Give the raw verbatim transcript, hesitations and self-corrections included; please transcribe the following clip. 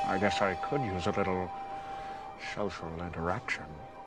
I guess I could use a little social interaction.